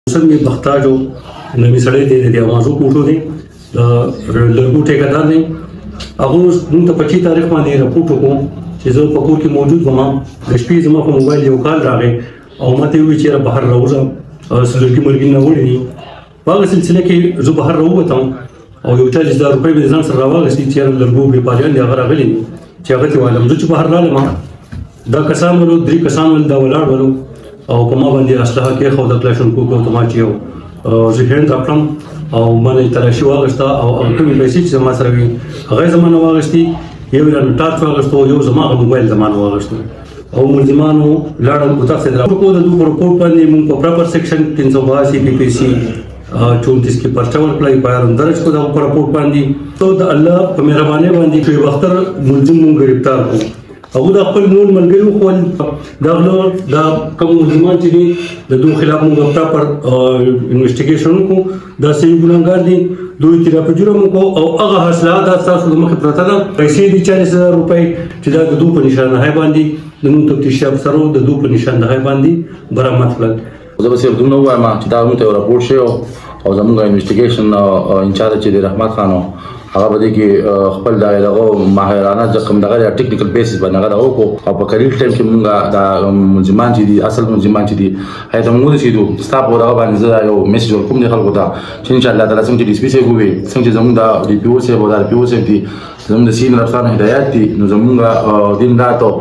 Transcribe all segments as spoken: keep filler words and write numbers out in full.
سر میں بختہ جو نوی سڑے دے دے آوازوں کوٹو دیں لرگو ٹھیکیدار دیں اگر دن تا پچی تاریخ ماندے رپورٹو کو چیزو پکور کی موجود وما گشپی زما کو موبائل یو کال راغے او ماتے ہوئی چیرا باہر روزا لڑکی مرگی نوڑی نہیں واغ سلسلے کے زو باہر رو بتاؤں اور یو چالیس ہزار روپے میں ځان سره راواغستی چیرا لرګو بیپاریان دی هغه راغلي دي چې هغه ته وایلم زه چې بهر رالم دا کسان ولو درې کسان ول دا ولاړ ولو او په ما باندې اسلحه کېښوده کلاشینکوف او توماچ یو زه هند راکړم او ما نه یې تلاشي واغسته او کومې پیسې چې زما سره وي هغه یې زما نه واغستي یو یې رانه ټارچ واغستو یو زما هغه موبایل زما نه واغستو او ملزمانو لاړل متاثر راپورټ د دوی رپورټ باندې موږ په پراپر سیکشن تین سو باسی پی پی سی چونتیس کی پرچہ ورکړی پایرم درج کو دا پر رپورټ باندې تو د الله په مهرباني باندې چې وختر ملزم مون گرفتار کو هغه د خپل نور ملګرو خو دا نو دا کوم ملزمان چې دي د دوی خلاف موږ پراپر انویسټیګیشن کو دا صحیح ګناګار دي دوی تیرا په جرم کو او هغه حاصلات تاسو د مخ پرته ده پیسې دي چالیس هزار روپۍ چې دا د دوی په نشانه باندې د نو تفتیش افسرو د دوی په نشانه باندې برآمد کړل زه به صرف دومره ووایم چې دا موږ ته یو راپورټ شوی او زموږ انویسټیګیشن انچارج چې دی رحمت خان هغه به دې کې خپل دا دغه ماهرانه کوم دغه ټیکنیکل بیسس باندې هغه دغه وکړو او په قلیل ټایم کې موږ دا ملزمان چې دي اصل ملزمان چې دي هغه ته موږ رسېدو ستا په دغه باندې زه یو میسج ورکوم دې خلکو ته چې انشاءالله تعالی څنګه چې ډي اس پي صاحب وویل څنګه چې زموږ دا ډي پي او صاحب او دا پي او صاحب دي زموږ د سینر افسرانو هدایات دي نو زموږ دین راتو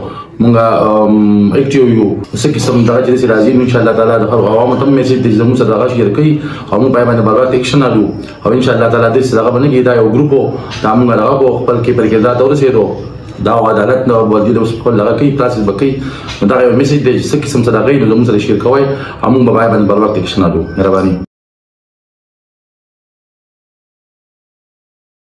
مونږه اکټیو یو څه قسم دغه چې راځي ان شاء الله تعالی د هر عوامو ته میسج دي زموږ سره دغه شیر کوي او موږ باندې بلوات اکشن الو او ان شاء الله تعالی دې سره باندې کې دا یو ګروپ دا موږ راغو خپل کې پر کې دا تور سره دا عدالت نو ولدي د خپل لغه کې پروسس بکې دا یو میسج دي څه قسم سره غوښنه زموږ سره شیر کوي او موږ باندې بلوات اکشن الو مهرباني